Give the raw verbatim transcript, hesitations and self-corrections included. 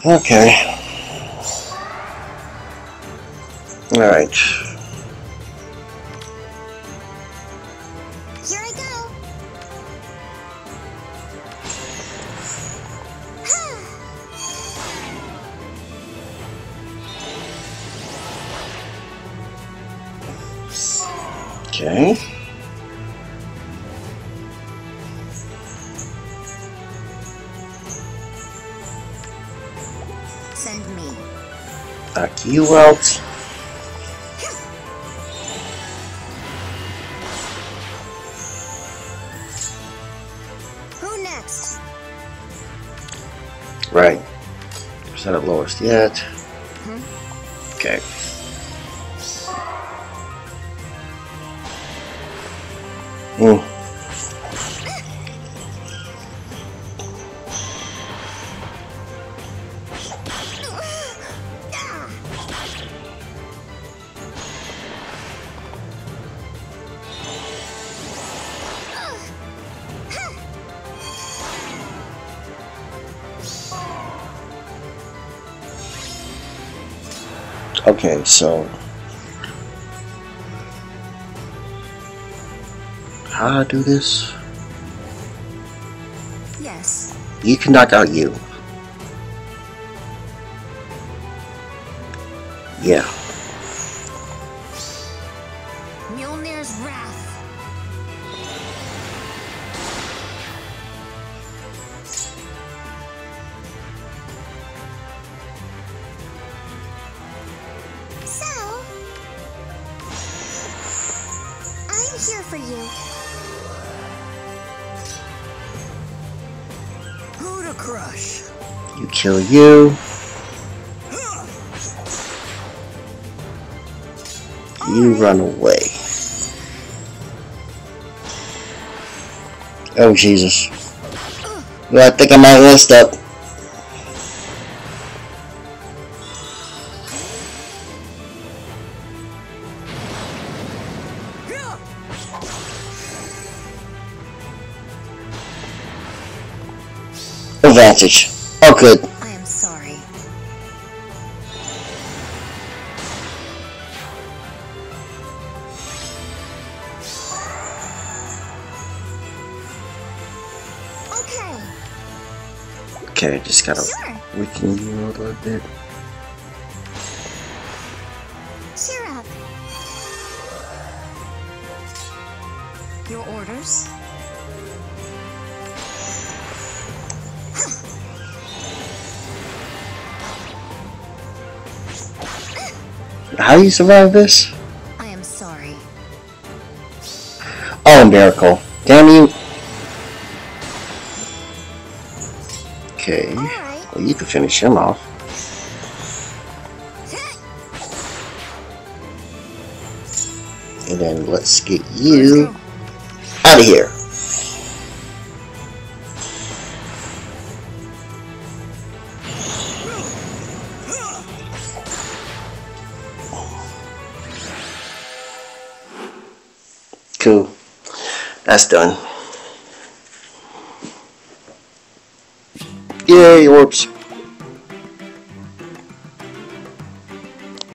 Okay. Alright. Here I go. Okay. Send me. Knock you out. Who next? Right. Is that at lowest yet? Hmm? Okay. Hmm. Okay, so how do I do this? Yes. You can knock out you. Yeah. Mjolnir's wrath. So, I'm here for you. Who to crush? You kill you. You run away. Oh Jesus. Well, I think I might messed up. Advantage. Oh good. I am sorry. Okay. Okay, just gotta Sure. weaken you a little bit. Cheer up. Your orders? How do you survive this? I am sorry. Oh, miracle. Damn you. Okay. Alright. Well, you can finish him off. And then let's get you out of here. Cool. That's done. Yay, orbs.